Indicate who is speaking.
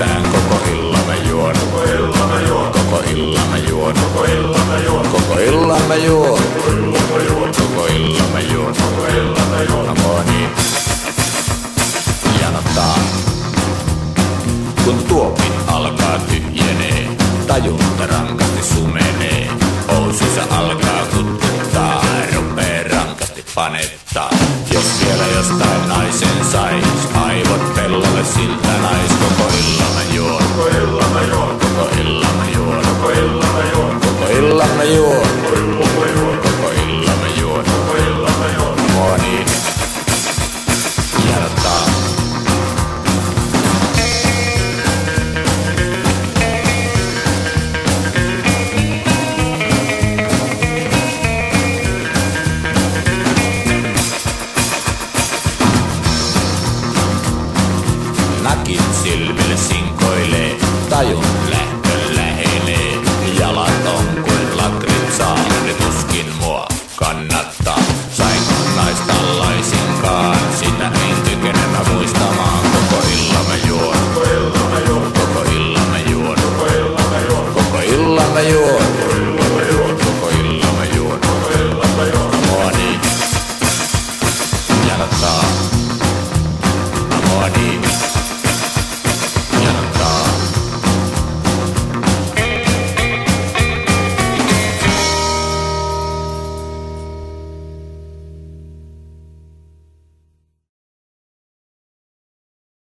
Speaker 1: mitään, koko illan mä juon. Koko illan mä juon. Koko illan mä juon. Koko illan mä juon. Koko illan mä juon. Koko illan mä juon. Koko illan mä juon. Amoni. Janottaa. Kun tuopin alkaa tyhjenee, tajunta rankasti sumenee. Housuissa alkaa kutkuttaa, rupee rankasti panettaa. Jos vielä jostain naisen sais, aivot pellolle siltä nais. Koko illan mä juon. Koko illan mä juon. Koko illan mä juon. Koko illan mä juon. Koko illan mä juon. Koko illan mä juon. Koko illan mä juon. Moni. Janottaa. Nakit silmille sinkoilee, tajun lähtö lähenee. Jalat on kuin lakritsaa, ne tuskin mua kannattaa. Sainko naista laisinkaan, sitä en kykene mä muistamaan. Koko illan mä juon. Koko illan mä juon. Koko illan mä juon. Koko illan mä juon. Koko illan mä juon. Koko illan mä juon. Koko illan mä juon. Moni. Janottaa. Moni.